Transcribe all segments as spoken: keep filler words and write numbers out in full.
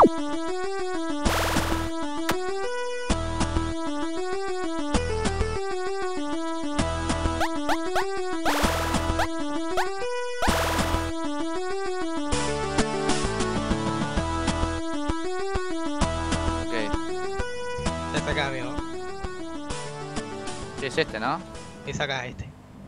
Acá, amigo. Sí, es este, ¿no? Es acá, este.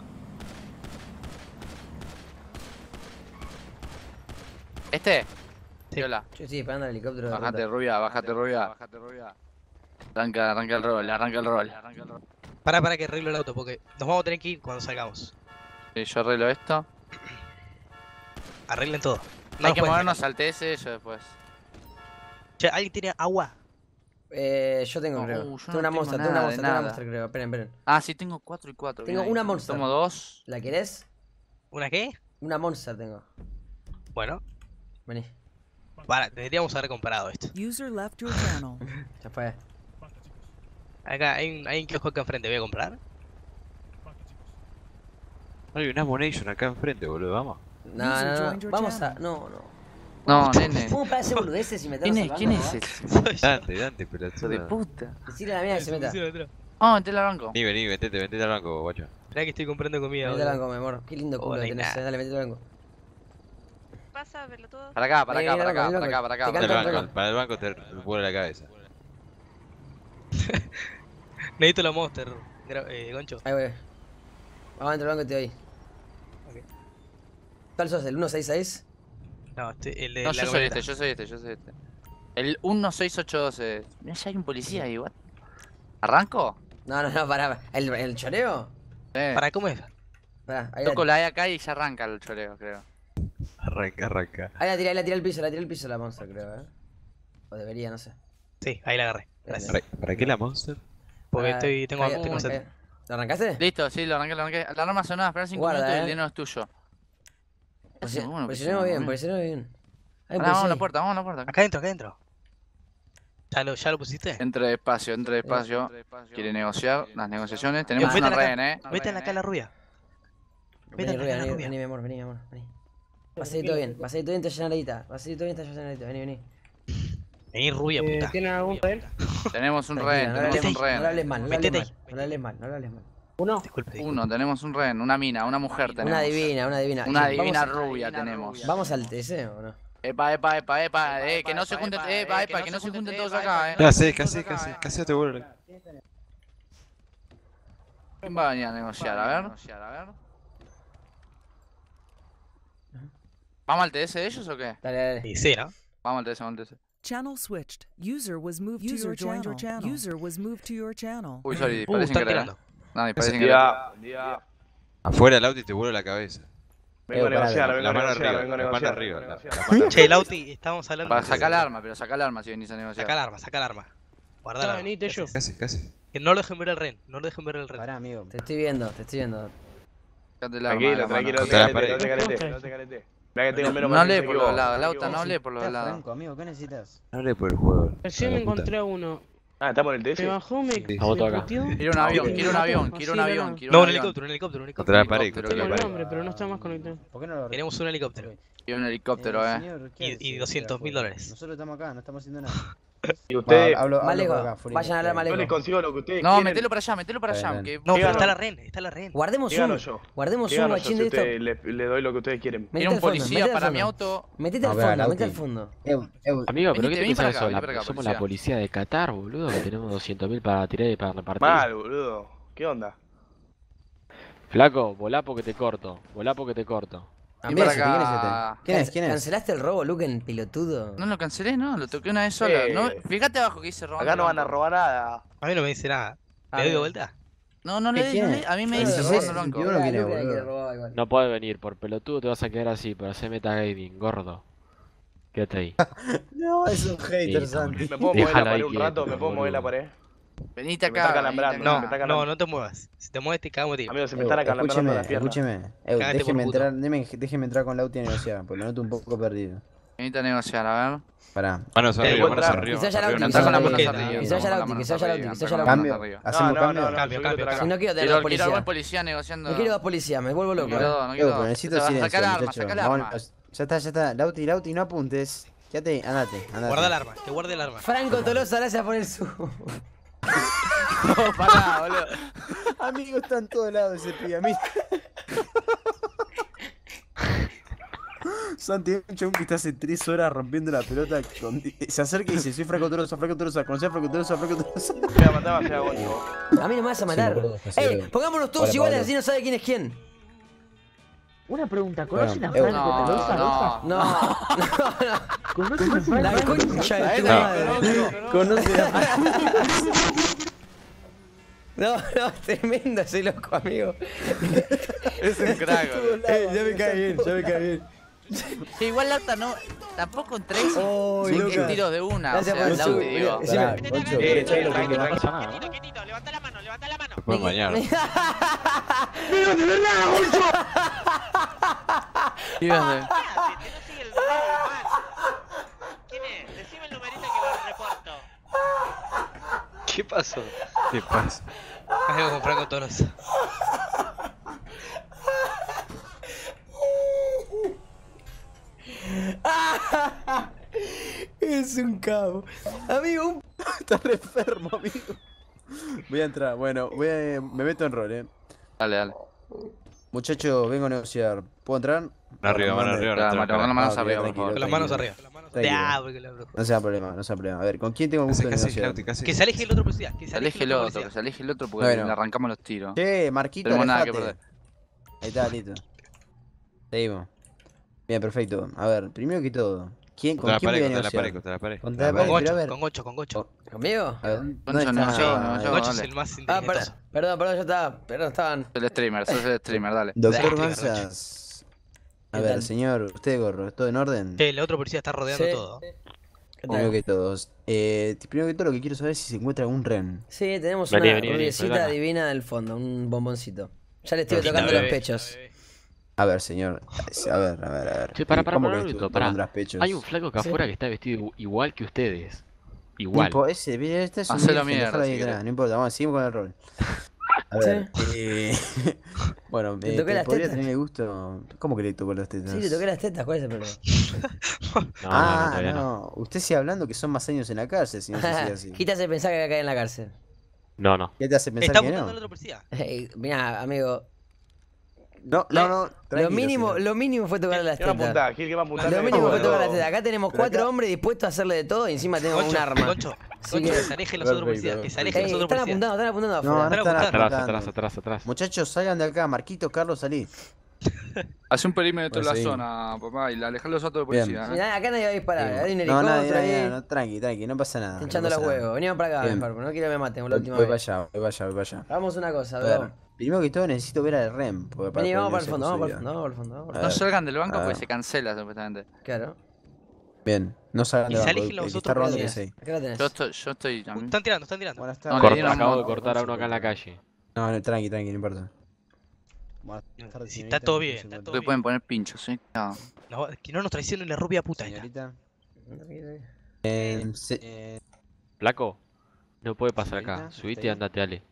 ¿Este? Sí. Hola. Yo estoy esperando el helicóptero de Bájate, ruta. rubia, bájate, rubia. Bájate, rubia. Arranca, arranca el rol, arranca el rol. Para, para que arreglo el auto, porque nos vamos a tener que ir cuando salgamos. Sí, yo arreglo esto. Arreglen todo. No Hay nos que pueden movernos sacar. al T S yo después. Che, ¿alguien tiene agua? Eh, yo tengo, No, creo. uh, yo tengo no una tengo monster, nada, tengo una de monster, tengo una nada. monster, creo. Esperen, esperen. Ah, sí, tengo cuatro y cuatro. Tengo una monster. Tomo dos. ¿La querés? ¿Una qué? Una monster tengo. Bueno, Vení. para, deberíamos haber comprado esto. User left your channel. Ya fue. Acá hay un, hay un kiosco acá enfrente, voy a comprar. Hay una Ammunition acá enfrente, boludo, vamos. No, no, no. Vamos a. No, no. No, nene. ¿Cómo para hacer boludeces y meternos ¿Quién es? al ¿Quién banco, es no? ese? Dante, Dante, pero Hijo de puta. Decirle a la mía que se meta. Vení Vamos a meterle al banco. Vení, vení, metete, metete al banco, guacho. Mirá que estoy comprando comida. al boludo. banco, mi amor. Qué lindo Oh, culo no que hay tenés. nada. eh. Dale, metete al banco. Pasa, pelotudo. Para acá, para Vení, acá, vení, para acá, vení, para vení. acá, para acá. Te Para el canto, banco, banco. para el banco te vuela la cabeza. Necesito la monster, gra- eh, Goncho. Ahí voy. Vamos dentro del banco y te doy. Ok. ¿Cuál sos? ¿El uno seis seis? No, este, el de No, la yo soy camioneta. este, yo soy este, yo soy este. El uno seis ocho doce. Mirá, ya hay un policía ahí, what? ¿Arranco? No, no, no, pará. ¿El, el choreo? Eh. ¿Para cómo es? Pará, ahí Toco la, la E acá y ya arranca el choreo, creo. Arranca, arranca. ahí la tiré, ahí la tiré al piso, la tiré al piso la monster, creo, eh. O debería, no sé. Sí, ahí la agarré. Gracias. ¿Para, ¿Para qué la Monster? Porque Pará, estoy, tengo, caiga, tengo caiga. sed. ¿Lo arrancaste? Listo, sí, lo arranqué, lo arranqué. La arma sonaba, esperá cinco Guarda, minutos y eh. el dinero es tuyo. Posi- Bueno, Posicionemos bien, bien. posicionemos bien. Hay un Pará, vamos a policía la ahí. puerta, vamos a la puerta. Acá adentro, acá adentro. ¿Ya lo, ya lo pusiste? Entre despacio, entre despacio. Quiere negociar las negociaciones. Tenemos Metan una acá, rehén, eh. Metan acá a la rubia. Vení, Metan acá Rubia, a la vení, rubia. vení, mi amor, vení, mi amor, vení. Va a salir todo bien, va a salir todo bien, te llena la guita. Va a salir todo bien, te llena la guita, vení, vení. Vení, rubia, Eh, puta. ¿Tienen algún rehén? Tenemos un Tranquila, rehén, no le tenemos hables- un no le rehén. hables mal, no le hables Metete mal, no le hables mal, no le hables mal. ¿Uno? Disculpe, disculpe. Uno, tenemos un rehén, una mina, una mujer tenemos. Una divina, una divina. Una Vamos- divina rubia tenemos. ¿Vamos al T S o no? Epa, epa, epa, epa, eh, que no se junten, epa, epa, que no se junten todos acá, eh. ¿Qué haces? ¿Qué haces? ¿Qué haces? ¿Qué haces? Te vuelvo. ¿Quién va a venir a negociar? A ver. ¿Vamos al T S de ellos o qué? Dale, dale. Y sí, ¿no? Vamos al T S, vamos al T S. Channel switched. User was moved User to your joined your channel. channel. User was moved to your channel. Uy, sorry, Uh, parece están querer. tirando. No, me parece Buen querer. día, buen día. Afuera del auto y te vuelo la cabeza. Vengo a Eh, pará, negociar, vengo La a mano negociar, arriba, vengo a la mano negociar. arriba. vengo a La negociar. la mano Che, arriba. Lauti, estamos hablando Para de... sacar el arma, pero saca el arma si venís a negociar. Saca el arma, saca el arma. Guarda No, la vení, Tello. ¿Qué haces? ¿Qué haces? Que no lo dejen ver el ren, no lo dejen ver el ren. Pará, amigo. Te estoy viendo, te estoy viendo. Sacate el arma de Tranquilo, la mano. tranquilo, no te Contra la calete, pared. no te calete, no te calete. Mirá que tengo menos No mano lee que por vos, los lados, que Lauta, vos. no lee por los lados. amigo, ¿qué necesitas? No hablé por el juego. Recién A me la puta. encontré a uno. Ah, estamos en el T Se S. bajó, me, Sí. me A vos acá. puteó. Quiero un avión, Me quiero un mató, avión, así quiero un de avión, nada. quiero No, un un avión. helicóptero, un helicóptero, un helicóptero. Contra la pared, Helicóptero, contra Tengo la el pared. nombre, pero no está más conectado. ¿Por qué no lo Tenemos un helicóptero. Quiero un helicóptero, eh. Y, y doscientos mil dólares. Nosotros estamos acá, no estamos haciendo nada. Y ustedes, Más lejos, vayan a hablar más yo les lejos. consigo lo que ustedes No, quieren. metelo para allá, metelo para allá. Bien. Que... No, pero Díganos. está la ren, está la ren. Guardemos Díganos un, yo. guardemos un Díganos yo guachín si de esto. ustedes les, les doy lo que ustedes quieren. Metete Quiero un al fondo, policía metete para al mi fondo. auto. Metete al A ver, fondo, Lauti. metete al fondo. Amigo, ¿pero Venite, qué te vení para pensás acá, eso? vení La- para acá, somos policía. la policía de Qatar, boludo, que tenemos doscientos mil para tirar y para repartir. Mal, boludo. ¿Qué onda? Flaco, volá porque te corto, volá porque te corto. Vení Mira, para ¿quién es acá. este? ¿Quién es? ¿Quién es? ¿Cancelaste el robo, Luken, pelotudo? No lo cancelé, no, lo toqué una vez sola. Eh. No, fíjate abajo que dice robando. Acá no van a banco. robar nada. A mí no me dice nada. Ah, ¿Le doy de bien. vuelta? No, no le di, no le di. A mí me dice Sí, robando el banco. Luken viene, quiere boludo. robar igual. No puedes venir, por pelotudo te vas a quedar así, pero hacer metagaming, gordo. Quédate ahí. No, es un hater, Sí, Santi. ¿Me puedo mover la Déjalo pared ahí un quieto, rato? ¿Me puedo mover la boludo. pared? Venite Se me está acá. calambrando. venite No, acá. me está No, calando. no te muevas. Si te mueves te cago tío. Amigo, se me Eh, están acalambrando escúcheme, las piernas. escúcheme. Eh, Cágate déjeme por puto. entrar, déjeme, déjeme entrar con Lauti a negociar, porque lo noto un poco perdido. Venite a negociar, a ver. Pará. Manos Eh, arriba, manos encuentra- arriba. Que se vaya arriba, Lauti, una que se Anda con vaya las manos Lauti, arriba. que se vaya anda con las Lauti, que manos se vaya arriba, Lauti, que se anda vaya con las Cambio. manos arriba. Hacemos No, no, cambio. no, no, Cambio, yo quiero cambio, estar acá. Si no quiero tener Quiero, dos quiero policías. buen policía negociando. No quiero dos policías, me vuelvo No loco. quiero, no Evo, quiero. pero necesito Se va a silencio, sacar el arma, muchacho. saca el Vamos, arma. ya está, ya está. Lauti, Lauti, no apuntes. Quédate ahí, andate, andate. Guarda el arma, que guarde el arma. Franco Tolosa, gracias por el sub. No, pará, boludo. Amigo, está en todos lados ese pibe, a mí. Santi, hay un chabón que está hace tres horas rompiendo la pelota. Con... Se acerca y dice, soy Franco Tolosa, Franco Tolosa, conocí a Franco Tolosa, Franco Tolosa. Me voy a matar, me voy a agonio. A mí no me vas a matar. Sí, boludo, casi Ey, boludo. pongámonos todos Hola, iguales, Pablo. así no sabe quién es quién. Una pregunta, Bueno, ¿conocen a eh, Franco No, Tolosa? no. No, no, ¿Conocen a no. La Franco concha de tu No. madre. Conoce a... No, no, tremendo ese loco, amigo. Es un crack, boludo. Eh, ya me cae bien, ya me cae bien. Sí, igual Lauta no. Tampoco en tres. Oh, Son Lucas. tiros de una. Gracias o sea, por el Lauti, sub, digo. mira, Pará, decime. Goncho, Eh, ¿querés saber lo que tranqui, es? No tranqui. pasa nada, ¿no? Quietito, quietito, levanta la mano, levanta la mano. Me pueden bañar. ¡Pero de verdad, Goncho! Pibes de- Cállate, no sigue el numerito, man. ¿Quién es? Decime el numerito que lo reporto. ¿Qué pasó? ¿Qué pasa? Algo con Franco Tolosa. Es un cabo. Amigo, un... Está re enfermo, amigo. Voy a entrar, bueno, voy a... me meto en rol, eh. Dale, dale. Muchachos, vengo a negociar. ¿Puedo entrar? Mano arriba, mano arriba. Claro, no mano, te con las manos Ah, ok, arriba, por tranquilo. favor. Con las manos arriba. Tranquilo. Ah, porque la bruja. No sea problema, no sea problema. A ver, ¿con quién tengo Casi, gusto de casi, negociar? Lauti, casi. Que se aleje el otro policía. Que Se se aleje el otro, que policía. se aleje el otro porque Bueno. le arrancamos los tiros. Che, Marquito, Tenemos nada que alejate. perder. Ahí está, listo. Seguimos. Bien, perfecto. A ver, primero que todo, ¿quién, ¿con Contra la quién voy pared, a contra la negociar? pared, contra la pared. Contra la Con pared, pero a Gocho, ver. con Gocho, con Gocho. ¿Conmigo? A ver, ¿dónde Concho, no, está? yo, no, yo. Gocho es dale. el más Ah, inteligente. per- perdón, perdón, ya está. Perdón, estaban. Soy el streamer, sos el streamer, dale. Doctor Dale, Manzas. A ¿Qué ver, tal? señor, usted gorro, ¿todo en orden? Che, el otro policía está rodeando Sí. todo. ¿Qué Primero tal? que todos. Eh, primero que todo lo que quiero saber es si se encuentra algún ren. Sí, tenemos Vení, una vení, vení, rubiecita soy Dana. divina del fondo, un bomboncito. Ya le estoy Rosita, tocando bebé, los pechos. bebé. A ver, señor. A ver, a ver, a ver. Che, para, para, ¿Cómo para, que un tú minuto, pará. tocando los pechos? Hay un flaco acá afuera que está vestido igual que ustedes. Igual. Tipo, ese, mira, este es un Hacelo virgen, mierda, dejalo ahí si atrás, querés. no importa, vamos, seguimos con el rol. A ver, eh, bueno, Te eh, toqué te las podría tetas. tener el gusto. ¿Cómo que le tocó las tetas? Sí, le toqué las tetas, ¿cuál es el problema? No, no, no, Ah, todavía no, no. Usted sigue hablando que son más años en la cárcel, si no se sigue así. ¿Qué te hace pensar que voy a caer en la cárcel? No, no. ¿Qué te hace pensar Está que apuntando no? al otro policía. Hey, mira, amigo. No, no, no. Lo tranquilo, mínimo, señor. lo mínimo fue tocar las ¿Qué va a tetas. apuntar? Gil, ¿qué va a apuntar? Lo mínimo fue Bueno, tocar las tetas. Acá tenemos pero cuatro acá- hombres dispuestos a hacerle de todo y encima tenemos un Concho, arma. Concho, Así Concho, que- que se alejen los otros Perfecto, policías. Que se alejen Ey, los otros están policías. apuntando, están apuntando No, afuera. no Están están apuntando. Atrás, apuntando. atrás, atrás, atrás. Muchachos, salgan de acá. Marquito, Carlos, salí. Hace un perímetro en Bueno, la seguimos. zona, papá, y alejar los otros Bien. policías. ¿eh? Mirá, acá nadie va a disparar. Hay un No, helicóptero nadie, nadie, ahí. no, tranqui, tranqui, no pasa nada. Hinchando no los pasa nada. huevos. Venimos para acá, Bien. mejor, porque no quiero que me maten como la Voy, última voy para vez. allá, voy para allá, voy para allá. Hagamos una cosa, A bro. ver, primero que todo necesito ver al R E M. porque Vení, poder vamos para el negociar fondo, con vamos su para el vida. fondo, vamos para el fondo. vamos para A No ver. salgan del banco Ah. porque se cancela supuestamente. el fondo. Claro. Bien, no salgan Y de se banco. alejen El los que otros está robando que policías. sé. Acá la tenés. Yo estoy, yo estoy. a mí- Están tirando, están tirando. Buenas No, tardes. le Corta, dieron acabo de mo- cortar a uno acá en la calle. No, no, tranqui, tranqui, no importa. Si está todo bien, está todo Le bien. pueden poner pinchos, ¿eh? No. No, que no nos traicionen la rubia puta esta. Señorita. Eh, se- Flaco, no puede pasar acá. Señorita, Subite está y ahí. andate, Ale.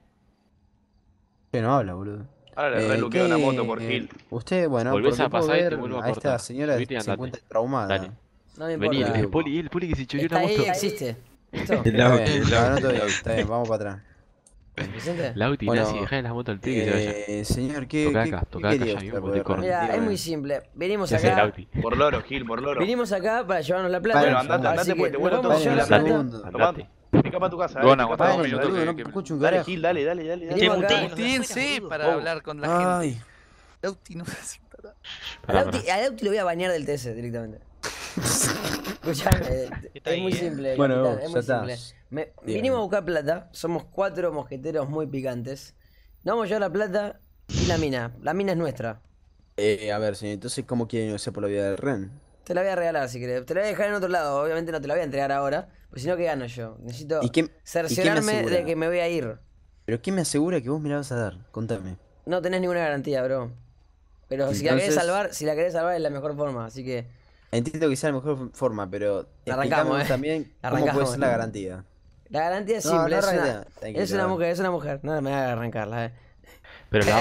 que no habla, boludo. Ahora le Eh, reluqueo ¿qué- una moto por eh, Gil. Usted, bueno, Volvés por lo a que puedo pasar y te ver, vuelvo a a esta cortar. señora Subite y se andate. encuentra traumada. Dale. No me Vení, importa. el poli, el poli que se choreó Está la ahí, moto. existe. ¿Listo? El Está Lauti, bien, el no, no, Lauti. todo bien, está bien, vamos para atrás. ¿Vicente? Lauti, Bueno, Nazi, dejá la moto al pibe y se vaya. Eh, señor, ¿qué, Toca qué, acá, qué toca acá, quería ya usted vimos, poder te corro. Mira, dígame? es muy simple. Venimos ¿Qué hace acá. Lauti? Por loro, Gil, por loro. Vinimos acá para llevarnos la plata. Bueno, andate, andate, así porque que te vuelvo nos todo vamos a llevar la Vayan, plata. segundo. Andate. Pica para tu casa, Gona, eh. aguantá pica un pa' tu minuto casa. boludo, que- no que- escucho un Dale, carajo. Gil, dale, dale, dale. dale. Venimos acá. Mutín, Mutíense boludo. para Oh. hablar con la gente. Ay, Lauti no hace nada. A Pará, Lauti, pará. a Lauti lo voy a bañar del T S directamente. Escuchame, Está es ahí, muy eh. simple. Bueno, capitán, es ya muy está. simple. Me- Dígame. vinimos a buscar plata. Somos cuatro mosqueteros muy picantes. Nos vamos a llevar la plata y la mina. La mina es nuestra. eh, a ver, señor, entonces, ¿cómo quiere negociar por la vida del R E M? Te la voy a regalar si querés. Te la voy a dejar en otro lado. Obviamente no te la voy a entregar ahora. Pues si no, ¿qué gano yo? Necesito ¿Y qué- cerciorarme asegura? de que me voy a ir. ¿Pero quién me asegura que vos me la vas a dar? Contame. No tenés ninguna garantía, bro. Pero si la querés Entonces- salvar, si la querés salvar es la mejor forma. Así que Entiendo que sea la mejor forma, pero Arrancamos, explicame eh. también cómo Arrancamos, puede ser la ¿no? garantía. la garantía es No, simple. no es, una, arranca, tranquilo, es una dale. mujer, es una mujer. No me hagas arrancarla, eh. Pero la vamos a, sal- la vamos a salvar de la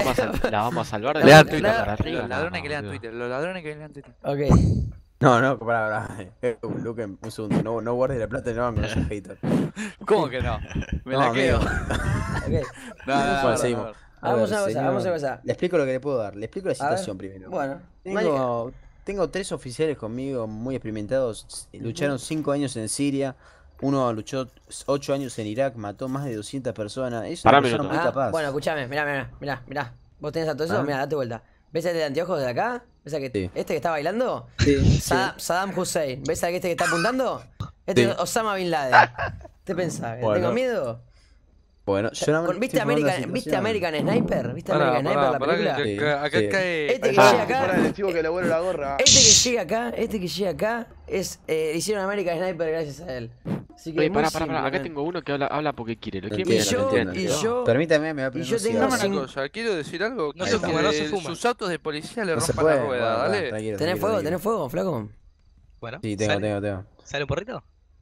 Lean Lean Twitter, puerta para Twitter, arriba. los nada ladrones más, que lean boludo. Twitter, los ladrones que lean Twitter. Ok. No, no, pará, pará. Eh, Luke, un segundo. No, no guardes la plata en el banco, no seas hater. ¿Cómo que no? Me No, la quedo. amigo. Ok. No, no, no, Bueno, no, seguimos. no. A Hagamos ver, una cosa, señor, hagamos una cosa. Le explico lo que le puedo dar. Le explico la A ver. situación primero. Bueno, Tengo, tengo tres oficiales conmigo muy experimentados. Lucharon cinco años en Siria. Uno luchó ocho años en Irak. Mató más de doscientas personas. Es una Pará, persona minuto. muy Ah, capaz. bueno, escuchame, mirá, mirá, mirá, mirá. ¿Vos tenés a todo eso? Ah. Mirá, date vuelta. ¿Ves este de anteojos de acá? ¿Ves a que, Sí. este que está bailando? Sí, Sa- sí. Saddam Hussein. ¿Ves a que este que está apuntando? Este Sí. es Osama Bin Laden. ¿Te pensás? ¿Que Bueno. tengo miedo? Bueno, yo nada más Con- ¿Viste, estoy informando American, la ¿Viste situación. American Sniper? ¿Viste Pará, American Sniper pará, la pará, película? que- Sí, que acá sí. cae. Este que Ah. llega acá, Fuera el chivo que le vuelve la gorra. este que llega acá, este que llega acá, es, eh, hicieron American Sniper gracias a él. Así que Oye, muy pará, pará, pará. simple, Acá man. tengo uno que habla, habla porque quiere. Lo No quiere entiendo, mirar, no lo y entiendo. yo- y yo- Permítame, me va a y poner yo un tengo cigarro. Dame cinco- una cosa, quiero decir algo. No que se fuma, no se eh, fuma. Sus autos de policía le No se rompan puede. la rueda, Bueno, pará, dale. tranquilo, ¿Tenés tranquilo, fuego? tranquilo. ¿Tenés fuego, flaco? Bueno, Sí, tengo, ¿sale, tengo, tengo. ¿sale un porrito?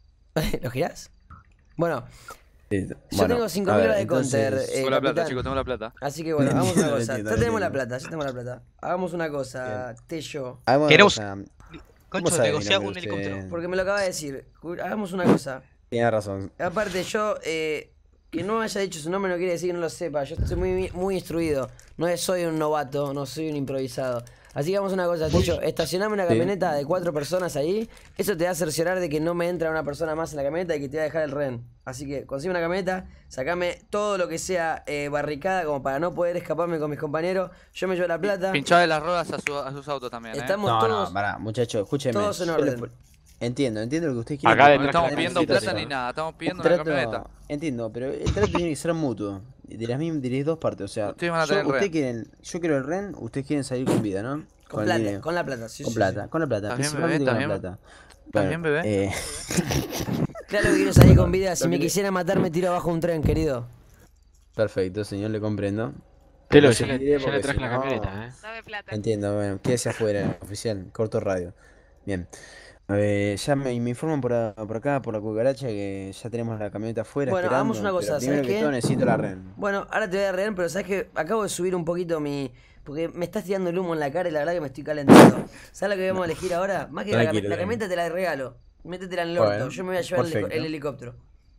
¿Lo girás? Bueno, Sí, yo bueno, tengo cinco a mil ver, horas de counter, entonces- eh, Tengo la plata, capitán. chicos, tengo la plata. Así que bueno, hagamos una Lo cosa. entiendo, Ya lo tenemos la entiendo. plata, ya tenemos la plata. Hagamos una cosa, Tello. Hagamos una Queremos- cosa. Concho, sabe mi negocia nombre un usted? helicóptero. Porque me lo acaba de decir. Ju- Hagamos una cosa. Tienes razón. Aparte, yo, eh, que no haya dicho su nombre no quiere decir que no lo sepa. Yo estoy muy, muy instruido. No es- soy un novato, no soy un improvisado. Así que hagamos una cosa, Tello. Estacioname una Sí. camioneta de cuatro personas ahí. Eso te va a cerciorar de que no me entra una persona más en la camioneta y que te va a dejar el rehén. Así que consigue una camioneta, sacame todo lo que sea eh, barricada como para no poder escaparme con mis compañeros. Yo me llevo la plata. Pinchale las ruedas a, su- a sus autos también, eh. Estamos No, todos. no, pará, muchachos, escúcheme. todos en Yo le orden. pu- Entiendo, entiendo lo que usted quiere. Acá pero detrás No estamos la pidiendo situación. plata ni nada, estamos pidiendo El una trato- camioneta. Entiendo, pero el trato tiene que ser mutuo. De las, mismas, de las dos partes, o sea, Ustedes van a yo, tener usted rehén. quieren, yo quiero el rehén, ustedes quieren salir con vida, ¿no? Con el plata, dinero. con la plata, sí, Con sí, plata, sí. con la plata, ¿Estás bien, principalmente bebé? con la ¿Estás plata. ¿Estás bien, bebé? Eh, Claro que quiero salir con vida. Si Lo me que le- quisiera matar, me tiro abajo un tren, querido. perfecto, señor, le comprendo. Telo, No ya sé le, qué diré ya le porque traje si la no- camioneta, eh. Dame plata. Entiendo, bueno, quédese afuera, oficial, corto radio. Bien. Eh, ya me, me informan por, a- por acá, por la cucaracha, que ya tenemos la camioneta afuera. Bueno, esperando, hagamos una cosa, pero primero ¿sabes que qué? todo necesito la rehén. Bueno, ahora te voy a reír, pero sabes que acabo de subir un poquito mi. Porque me estás tirando el humo en la cara y la verdad que me estoy calentando. ¿Sabes lo que vamos a elegir ahora? Más que la, cam- Tranquilo, la tranquilo. camioneta te la regalo. Métetela en el orto. Bueno, Yo me voy a llevar el, perfecto. el helicóptero.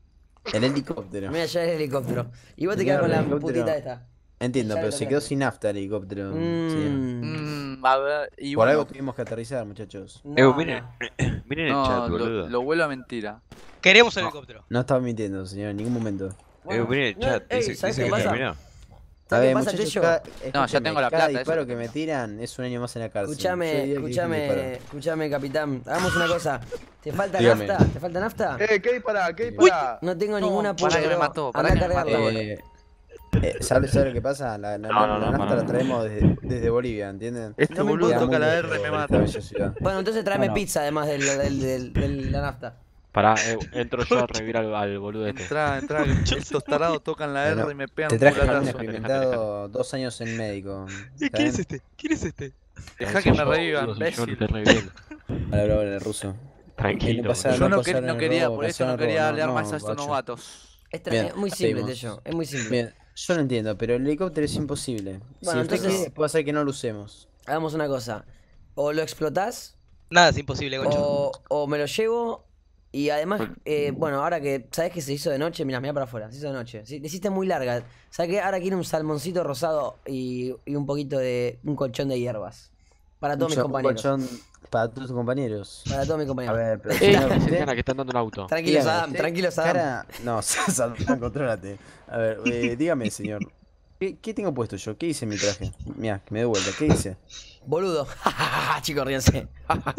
El helicóptero. Me voy a llevar el helicóptero. Y vos te Señor, quedás con la el helicóptero. putita esta. Entiendo, Ya pero lo se quedó traje. sin nafta el helicóptero. señor. Mmm. Mm, a ver, y Por algo bueno, tuvimos que aterrizar, muchachos. Eh, miren, miren el no, chat, lo, boludo. lo vuelvo a mentira. Queremos el helicóptero. No estaba mintiendo, señor, en ningún momento. Eh, miren el chat, ey, dice, ¿sabes dice qué que pasa? terminó. A ¿Sabes ver, qué pasa, muchachos, Tello? cada, No, ya escúcheme, tengo la cada plata, disparo eso. que me tiran es un año más en la cárcel. Yo Escuchame, el día que dije escuchame, disparo. escuchame, capitán. Hagamos una cosa. ¿Te falta Dígame. nafta? ¿Te falta nafta? Eh, ¿qué dispará? ¿Qué dispará? No tengo No, ninguna pará puta. que me bro. mató, pará Andá que a me cargarla. mató. Eh, eh, ¿sabe, sabe lo que pasa? La, la, No, no, la no, nafta pará. la traemos desde, desde Bolivia, ¿entienden? Este No me boludo importa. toca la Muy R, lejos me de esta mata. bella ciudad. Bueno, entonces tráeme Bueno. pizza además del, del, del, del- de la nafta. Pará, eh, entro yo a revivir al, al boludo este. Entra, entra, estos tarados tocan la R Bueno, y me pegan Te un traje un culatazo. experimentado dos años en médico. ¿está bien? este? ¿Quién es este? Deja que me Yo, reviva, boludo, soy yo, imbécil. te estoy reviviendo. Hola, bro, el ruso. Tranquilo. no pasa- boludo. Yo no, pasaron quer- no el quería, robo, por eso pasaron no el robo, quería no, darle no, armas a estos guacho. novatos. Es, tra- Bien, es muy simple, seguimos. Tello. Es muy simple. Bien, yo lo entiendo, pero el helicóptero es imposible. Bueno, si usted entonces- quiere, puede hacer que no lo usemos. Hagamos una cosa. O lo explotás, Nada, es imposible, Concho. o, o me lo llevo. Y además, eh, bueno, ahora que sabes que se hizo de noche, mira, mira para afuera, se hizo de noche. Sí, le hiciste muy larga. ¿Sabes qué? Ahora quiero un salmoncito rosado y, y un poquito de. Un colchón de hierbas. Para todos mis Un compañeros. colchón para todos tus compañeros. Para todos mis A compañeros. ver, pero Ey, señor, ese usted- cara que están dando el auto. Tranquilo, dígame, Saddam, usted, tranquilo, Saddam. cara- No, Saddam, contrólate. A ver, eh, dígame, señor. ¿Qué, ¿Qué tengo puesto yo? ¿Qué hice en mi traje? Mira, que me doy vuelta. ¿Qué hice? Boludo. Chicos, ríense.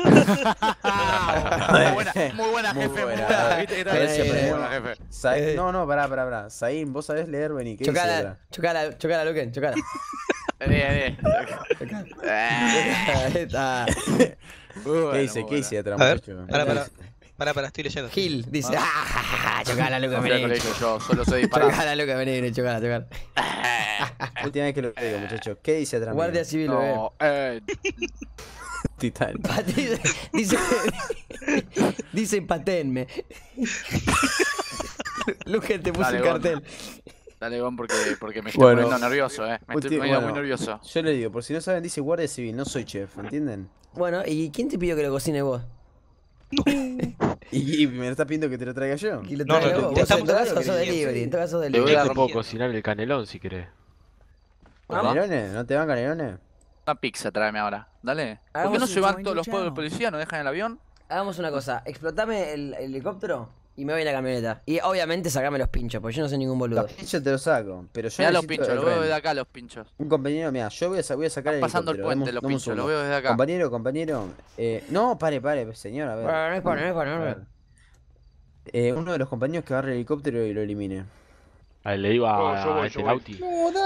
Muy buena, muy buena, Muy jefe. buena. Muy buena. ¿Viste que Pero tal? siempre Muy es buena, bueno. jefe. Sa- Eh. No, no, pará, pará, pará. Saín, vos sabés leer, vení. ¿Qué hice Chocala, ahora? chocala, chocala, Luquen, chocala. Vení, vení. Ahí está. ¿Qué hice? ¿Qué hice atrás, A ver, muchacho? Para, ¿Qué para, hice? para, para, estoy leyendo. Gil, dice. Ah, chocala, Luquen, No fui al vení. colegio yo, solo sé disparar. Chocala, Luquen, vení, vení, chocala, chocala. Última vez que lo digo, muchacho. ¿Qué dice atrás? Guardia mío? civil, bebé. No, eh, Titán. Dice, dice, dice patenme. Luquen te puso Dale, un Gon. cartel. Dale, Gon, porque, porque me estoy Bueno. poniendo nervioso, eh. Me estoy Ulti- poniendo bueno, muy nervioso. Yo le digo, por si no saben, dice guardia civil, no soy chef, ¿entienden? Bueno, ¿y quién te pidió que lo cocine vos? Y, y me está pidiendo que te lo traiga yo. ¿Quién lo No, trae no, vos? te Vos en estamos todo dando caso sos querido, delivery, sí. en todo caso sos Te Yo voy delivery. a te puedo romper. cocinar el canelón si querés. ¿Vamos? ¿Canelones? ¿No te van canelones? Una pizza tráeme ahora. Dale. ¿Por qué Hagamos no un se van join todos your los pueblos de channel. policía? ¿No dejan el avión? Hagamos una cosa, explotame el, el helicóptero y me voy en la camioneta. Y obviamente sacame los pinchos, porque yo no soy ningún boludo. Los pinchos te los saco, pero yo Mirá los necesito pinchos, el los veo rehén. desde acá los pinchos. Un compañero, mira, yo voy a, sa- voy a sacar el Están pasando el helicóptero, puente dame un- los dame un pinchos, los segundo. veo desde acá. Compañero, compañero, eh, no, pare, pare, señor, a ver. Bueno, no es para, no es para, no A es ver. para. Eh, uno de los compañeros que agarre el helicóptero y lo elimine. A ver, le digo a, Oh, yo voy, a este yo voy. Lauti.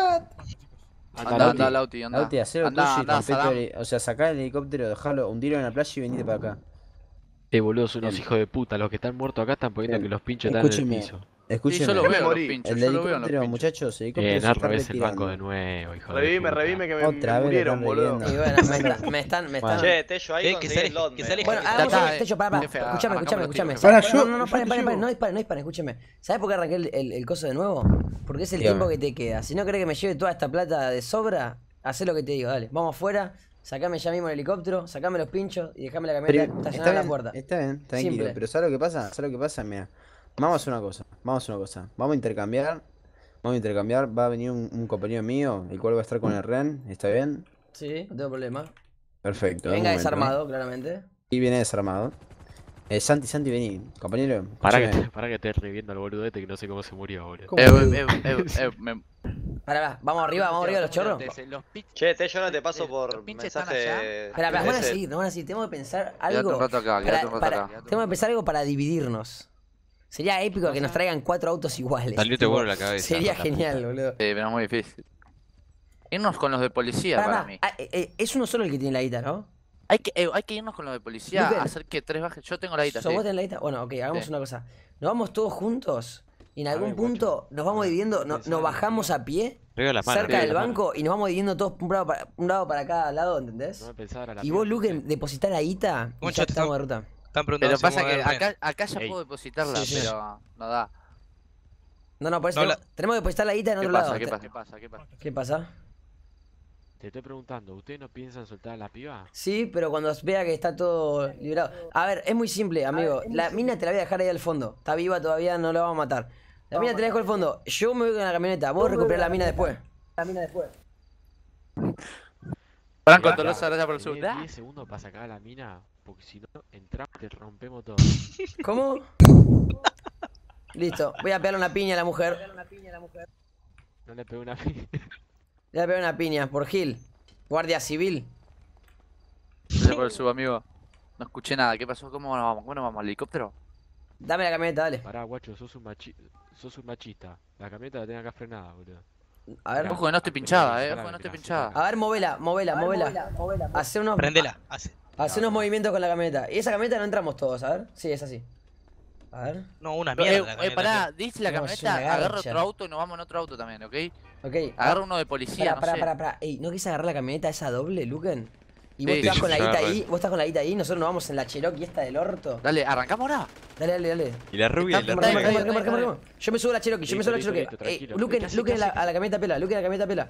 Anda, Lauti. anda, Lauti, anda. Lauti, hacelo Anda, tuyo y anda, rompé todo Saddam. el- O sea, sacá el helicóptero, dejalo, hundirlo en la playa y venite para acá. Eh, boludo, son unos Bien. hijos de puta. Los que están muertos acá están poniendo Bien. que los pinchos están en el Escúcheme, piso. Sí, escúcheme. yo lo Me veo los morí. pinchos, El yo lo veo en los helicóptero, pinchos. muchachos, el helicóptero Bien, se no está revés el banco retirando. de nuevo, hijo de Revivime, puta. revivime que me, Otra me vez murieron, están boludo. reviviendo. Y bueno, me, está- me están, me están. Che, Tello, ahí Eh, que conseguí se el aleje, Londres. que se aleje. Bueno, Ya hagamos está, un- eh. Techo, pará, pará. Jefe, Escuchame, arrancamos escuchame, los escuchame. tiros, Pará, ¿Sabes? yo- No, no, no, yo paren, te paren, paren, llevo. no disparen, no disparen, escúcheme. ¿Sabes por qué arranqué el, el, el coso de nuevo? Porque es el Dígame. tiempo que te queda. Si no querés que me lleve toda esta plata de sobra, hacé lo que te digo, dale. Vamos afuera, sacame ya mismo el helicóptero, sacame los pinchos y dejame la camioneta Pero, estacionada está en la bien, puerta. está bien, tranquilo. Simple. Pero ¿sabes lo que pasa? ¿Sabes lo que pasa? Mira, vamos a hacer una cosa. Vamos a hacer una cosa. Vamos a intercambiar. Vamos a intercambiar. Va a venir un, un compañero mío, el cual va a estar con el Ren. ¿Está bien? Sí, no tengo problema. Perfecto. Que dame un venga momento, desarmado, claramente. ¿eh? Y viene desarmado. Eh, Santi, Santi, vení. Compañero. Pará que, escúchame. te, pará que estés reviendo al boludo este que no sé cómo se murió, boludo. ¿Cómo? Eh, eh, eh, eh, me- Pará, pará, vamos arriba, vamos arriba los chorros. Los pinchos. Che, Tello, no te paso Los por pinches están allá. mensaje. Espera, espera, van a ese. seguir, no van a seguir. Tenemos que pensar Quédate algo. un rato acá, para- quédate un rato para- acá. tenemos que pensar algo para dividirnos. Sería épico que nos traigan cuatro autos iguales. Salió te tipo, vuelo la cabeza. Sería genial, boludo. Sí, pero es muy difícil. Irnos con los de policía Pará, para pará, mí. ah, eh, eh, es uno solo el que tiene la guita, ¿no? Hay que, eh, hay que irnos con los de policía, Luque, hacer que tres bajes. Yo tengo la guita, ¿Sos sí. vos tenés la guita? Bueno, ok, hagamos Sí. una cosa. Nos vamos todos juntos y en A algún ver, punto guacho. nos vamos A ver, dividiendo, no- pensá nos en- bajamos a pie Arriba las manos. cerca arriba del las manos. banco y nos vamos dividiendo todos un lado para, un lado para cada lado, ¿entendés? No me pensaba a la Y vos, piba, Luke, ¿viste? depositá la guita y Concho, ya te estamos de están- ruta. Están preguntando Pero si pasa vamos a que ver el acá, acá ya Ey. puedo depositarla, Sí, sí. pero no da. No, no, por eso No, tenemos, tenemos que depositar la guita en ¿Qué otro pasa? lado. ¿Qué Te- pasa? ¿Qué pasa? ¿Qué pasa? ¿Qué pasa? Te estoy preguntando, ¿ustedes no piensan soltar a la piba? Sí, pero cuando vea que está todo liberado. A ver, es muy simple, amigo. La mina te la voy a dejar ahí al fondo. Está viva todavía, no la vamos a matar. La mina te la dejo al fondo. Yo me voy con la camioneta. Vos recuperás la mina después. La mina después. Franco Mirá, Tolosa, gracias por el sub. tenés diez segundos para sacar a la mina, porque si no, entramos y te rompemos todo. ¿Cómo? Listo. Voy a pegarle una piña a la mujer. No le pegué una piba. Le voy a pegar una piña por Gil. Guardia civil. Gracias por el sub, amigo. No escuché nada. ¿Qué pasó? ¿Cómo nos vamos? ¿Cómo nos vamos? ¿Al helicóptero? Dame la camioneta, dale. Pará, guacho, sos un machi... sos un machista. La camioneta la tenés acá frenada, boludo. A ver. Ojo que no estoy pinchada, eh. Ojo que no estoy pinchada. A ver, movela, movela, movela. Hace unos, Prendela. Hace. hace unos movimientos con la camioneta. Y esa camioneta no entramos todos, a ver. Sí, es así. A ver. No, una Eh, mierda. la eh, camioneta, pará, tío. dice la No, es camioneta, una agarra garcha. otro auto y nos vamos en otro auto también, ¿ok? Ok. Agarra uno de policía, Pará, no pará, sé. pará, pará. Ey, ¿no querés agarrar la camioneta esa doble, Luken? Y vos Sí, estás sí, con la sí, guita ya, ahí, re. vos estás con la guita ahí, nosotros nos vamos en la Cherokee esta del orto. Dale, ¿arrancamos ahora? Dale, dale, dale. Y la rubia, y la Está- Marca, está- marca, rubia. está- marca, marca, marca. Yo me subo a la Cherokee, yo me subo a la Listo, Cherokee. listo, Ey, tranquilo. Luken, Casi, Luken a la, casi. a la camioneta pela, Luken a la camioneta pela.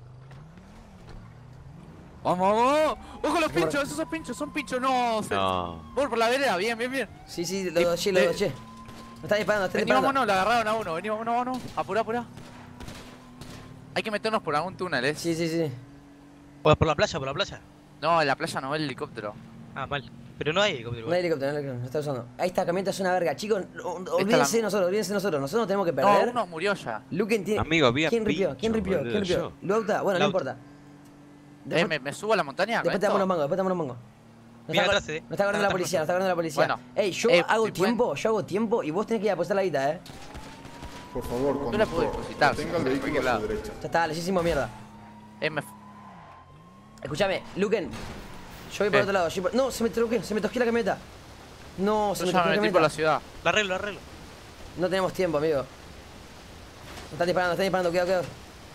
¡Vamos, vamos! ¡Ojo los pinchos! ¡Esos son pinchos! ¡Son pinchos! ¡No! se- No. Voy por la vereda, bien, bien, bien. Sí, sí, los dos, che, los eh, dos, che. Me está disparando, está Vení, disparando. vámonos, le agarraron a uno. Vení, vámonos, vámonos. Apurá, apurá. Hay que meternos por algún túnel, ¿eh? Sí, sí, sí. Pues por la playa, por la playa. No, en la playa no ve el helicóptero. Ah, mal. Pero no hay helicóptero. No hay helicóptero, no hay helicóptero, no está usando. Ahí está, camioneta es una verga. Chicos, no- la- olvídense de nosotros, olvídense de nosotros. Nosotros no tenemos que No, perder. uno murió ya. Luken tiene. Amigo, había ¿Quién ripió? ¿Quién pincho, ripió? boludo, ¿Quién ripió? yo. Lauta, bueno, no Lauta. importa. Eh, Después, me, me subo a la montaña. con después te damos esto? los mangos, después te damos los mangos. Nos Mira está, atrás, eh. nos está agarrando la policía, nos está agarrando la policía. Bueno. Ey, yo Eh, hago si tiempo, yo hago tiempo y vos tenés que ir a apostar la guita, eh. Por favor, Yo la puedo conductor, depositar, tenga el de vehículo cualquier a lado. su derecha. Ya está, les hicimos mierda. Eh, me... Escuchame, Luken. Yo voy por Eh. otro lado. yo voy por- No, se me troqué, se me tosqué la camioneta. No, se Yo me ya tosqué me la metí por la camioneta. ciudad. La arreglo, la arreglo. No tenemos tiempo, amigo. Nos están disparando, nos están disparando, cuidado, cuidado.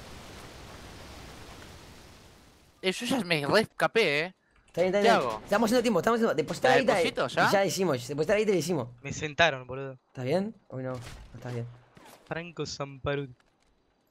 Eh, yo ya me re escapé, eh. Está bien, está ¿Qué bien. hago? Estamos haciendo tiempo, estamos haciendo. Depositar ¿La la guita y- deposito ya? y ya hicimos. Depositar la guita y le hicimos. Me sentaron, boludo. ¿Está bien? Uy, no, no está bien. Franco Samparut.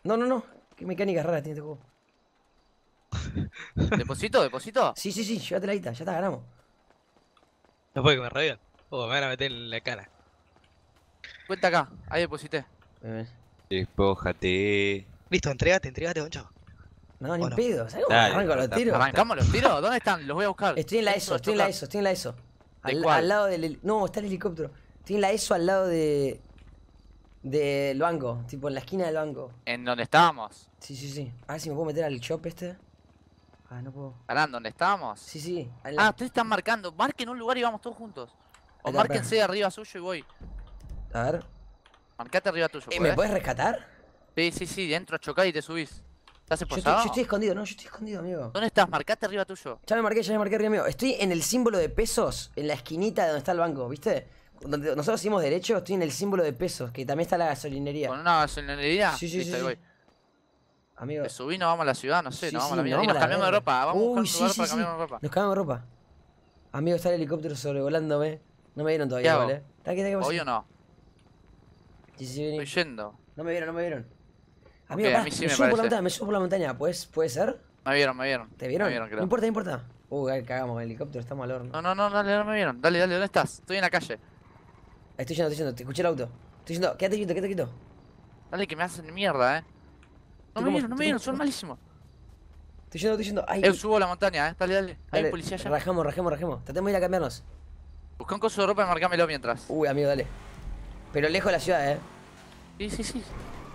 No, no, no. Qué mecánicas raras tiene este juego. ¿Deposito? ¿Deposito? Sí, sí, sí, llévate la guita, ya está, ganamos. No puede que me revivan. Oh, me van a meter en la cara. Cuenta acá, ahí deposité. Eh, Despójate. Listo, entregate, entregate, Goncho. No, ni ¿O en no? pedo. ¿Sabes cómo Dale, arranco los corta, tiros? ¿Arrancamos los tiros? ¿Dónde están? Los voy a buscar. Estoy en la Esto ESO, es estoy en la chocar. ESO, estoy en la ESO. ¿De Al, cuál? al lado del... heli- No, está el helicóptero. Estoy en la ESO al lado de... Del banco, tipo en la esquina del banco. ¿En dónde estábamos? Sí, sí, sí. A ver si me puedo meter al shop este. Ah, no puedo. ¿Pará, dónde estábamos? Sí, sí. en la- Ah, ustedes están marcando. Marquen un lugar y vamos todos juntos. O Ahí está, márquense arriba suyo y voy. A ver. Marcate arriba tuyo, Eh, ¿Me ¿podés? puedes rescatar? Sí, sí, sí, dentro chocá y te subís. ¿Estás Yo estoy, esposado? yo estoy escondido, no, yo estoy escondido, amigo. ¿Dónde estás? Marcate arriba tuyo. Ya me marqué, ya me marqué arriba mío. Estoy en el símbolo de pesos, en la esquinita de donde está el banco, ¿viste? Donde nosotros seguimos derecho, estoy en el símbolo de pesos, que también está la gasolinería. ¿Con una gasolinería? Sí, sí, Listo, sí, ahí sí. voy. Amigo. Te subí, nos vamos a la ciudad, no sé, Sí, nos vamos sí, a la mierda. nos Y nos vamos a la cambiamos de verga. ropa, vamos a buscar Uy, un sí, lugar sí, para sí. cambiarnos de ropa. Nos cambiamos de ropa. Amigo, está el helicóptero sobrevolándome. No me vieron ¿Qué todavía, hago? ¿vale? ¿Está qué, qué pasa? ¿Hoy o no? Sí, sí, vení. Estoy yendo. No me vieron, no me vieron. Amigo, Ok, a pará, mí sí me, me subo por la parece. montaña, me subo por la montaña. ¿Puedes, ¿Puede ser? Me vieron, me vieron. ¿Te vieron? Me vieron, creo. No importa, no importa. Uh, ahí cagamos el helicóptero, estamos al horno. No, no, no, dale, no me vieron. Dale, dale, ¿dónde estás? Estoy en la calle. Estoy yendo, estoy yendo, te escuché el auto. Estoy yendo, quédate quieto, quédate quieto. Dale, que me hacen mierda, eh. No ¿Tú me cómo- vieron, no tú me vieron, cómo- son malísimos. Estoy yendo, estoy yendo. Ay, Eh, subo a la montaña, eh. Dale, dale. Hay dale, un policía allá. Rajamos, rajemos, rajemos. Tratemos de ir a cambiarnos. Busca un coso de ropa y marcámelo mientras. Uy, amigo, dale. Pero lejos de la ciudad, eh. Sí, sí, sí.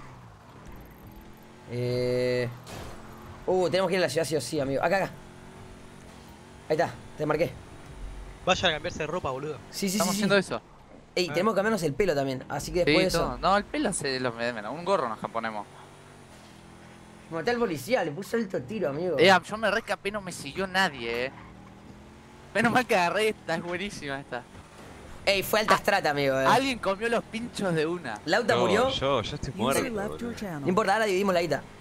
Eh... Uh, tenemos que ir a la ciudad sí o sí, amigo. Acá, acá. Ahí está, te marqué. Vayan a cambiarse de ropa, boludo. Sí, sí, Estamos sí. haciendo sí. eso. Ey, tenemos que cambiarnos el pelo también. Así que después Sí, de eso. todo. No, el pelo se lo me menos. Un gorro nos ponemos. Maté al policía, le puse alto tiro, amigo. Eh, yo me rescapé, no me siguió nadie, eh. Menos mal que agarré esta, es buenísima esta. Ey, fue alta estrata, amigo. Eh. Alguien comió los pinchos de una. ¿Lauta No, murió? yo, yo estoy User muerto. left boludo. your channel. No importa, ahora dividimos la guita.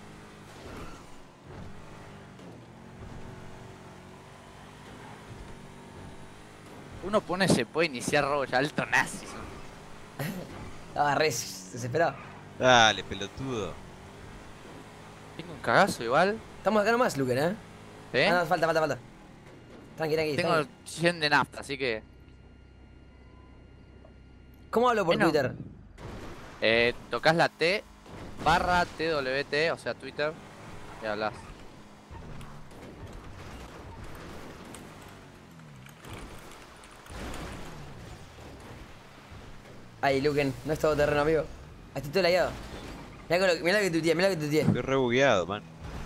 Uno pone se puede iniciar robo ya, alto nazi. Estaba re desesperado. Dale, pelotudo. Tengo un cagazo igual. Estamos acá nomás, Luken, ¿eh? ¿Eh? Ah, no, falta, falta, falta. Tranqui, tranqui. Tengo tranqui. cien de nafta, así que. ¿Cómo hablo por Bueno. Twitter? Eh, tocas la T barra T W T, o sea Twitter, y hablas. Ay, Luken, no es todo terreno, amigo. Ahí estoy todo lagueado. Mirá, con lo, mirá lo que tuiteé, mirá lo que tuiteé. Estoy re bugueado, man.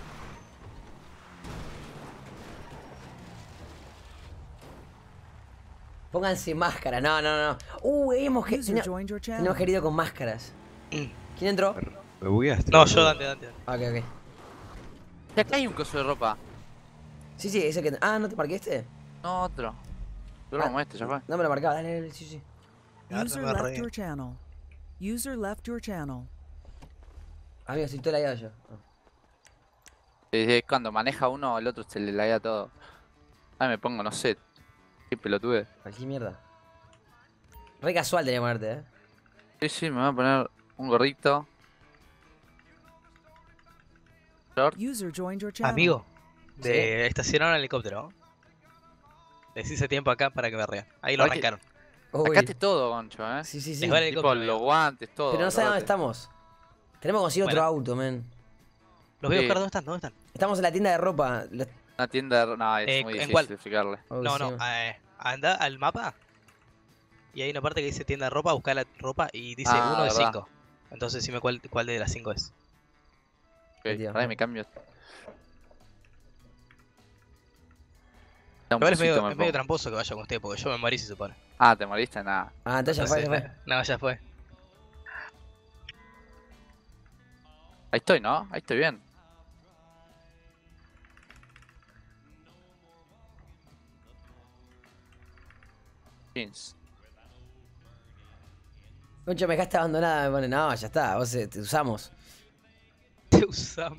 Pónganse máscara, no, no, no. Uh, hemos, ge- User no, joined your tenemos channel. querido con máscaras. ¿Quién entró? Me bugueaste. No, boludo. yo, Dante, Dante. Dante. Ok, ok. Y acá hay un coso de ropa. Sí, sí, ese que. Ah, ¿no te marqué este? No, otro. Pero como este, ya fue. No me lo marcaba, dale, dale, sí, sí. User me left reí. your channel. User left your channel. Amigo, estoy todo lagueado yo. Ah. Desde cuando maneja uno, el otro se le laguea todo. Ay, me pongo, no sé. Qué pelotude. Cualquier mierda. Re casual tenía que ponerte, eh. Sí, sí, me voy a poner un gorrito. Short. User joined your channel. Amigo, de estacionaron el helicóptero. ¿no? Les hice tiempo acá para que me rean. Ahí lo Ay, que- arrancaron. Uy. Sacaste todo, Goncho, eh. Sí, sí, sí. Les va el Tipo helicóptero. los guantes, todo. Pero no sabes dónde acordate. estamos. Tenemos que conseguir otro Bueno. auto, men. Los voy a Sí. buscar, ¿dónde están? ¿Dónde están? Estamos en la tienda de ropa. Lo- Una tienda de... No, es Eh, muy ¿en difícil cuál? explicarle. Uy, No, sí, no, eh, anda al mapa. Y hay una parte que dice tienda de ropa, buscar la ropa y dice Ah, uno de verdad. cinco. Entonces dime cuál, cuál de las cinco es. Ok, tío. pará, me cambio. Da un Igual es busito medio, me es medio pongo. tramposo que vaya con usted porque yo me morí si se pone. Ah, ¿te moriste? Nada. Ah, entonces ya fue, ya Entonces, fue. no, ya fue. Ahí estoy, ¿no? Ahí estoy bien. Jeans. Concha, me dejaste abandonada, me pone. No, ya está, vos eh, te usamos. Te usamos.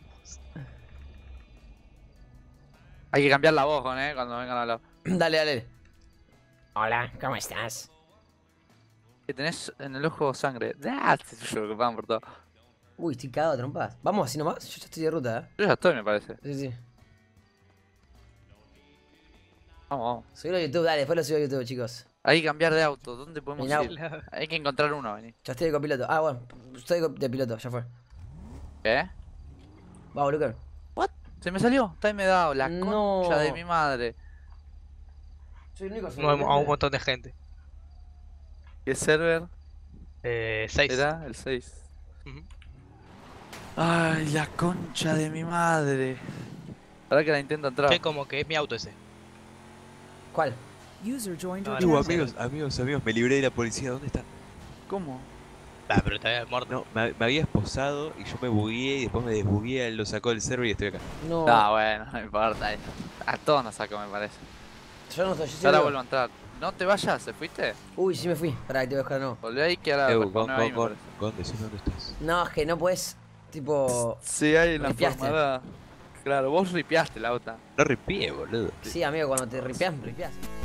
Hay que cambiar la voz, Gon, eh, cuando vengan a hablar. Dale, dale. Hola, ¿cómo estás? Que tenés en el ojo sangre. Ah, se lo preocupaban por todo. Uy, estoy cagado a trompadas. ¿Vamos así nomás? Yo ya estoy de ruta, eh. Yo ya estoy, me parece. Sí, sí. Vamos, vamos. Subilo a YouTube, dale, después lo subo a YouTube, chicos. Hay que cambiar de auto. ¿Dónde podemos Mirá. ir? Hay que encontrar uno, vení. Ya estoy de copiloto. Ah, bueno, estoy de piloto, ya fue. ¿Qué? Vamos, Lucar. ¿What? Se me salió. Está ahí me dado. La No. concha de mi madre. Soy el único No, a un montón de gente. ¿Qué server? Eh, seis. Era el seis. Ujú. Ay, la concha de mi madre. Ahora que la intento entrar. Che, como que es mi auto ese. ¿Cuál? User joined your No, Uh, channel. amigos, amigos, amigos, me libré de la policía. ¿Dónde están? ¿Cómo? Ah, pero te había muerto. No, me, me había esposado y yo me bugueé y después me desbugué, él lo sacó del server y estoy acá. No, No, bueno, no importa. A todos nos sacó, me parece. yo no estoy, yo soy Ahora Lucar. vuelvo a entrar. No te vayas, ¿se fuiste? Uy, sí me fui. Pará, que te voy a buscar de nuevo. Volví ahí que ahora Eu, responde Gon, ahí, Gon, me Gon, parece. Gon, decime dónde estás. No, es que no puedes, tipo... Sí, hay una Ripiaste. formada. Claro, vos ripiaste la otra. No ripié, boludo. Sí, amigo, cuando te ripeás, ripeás.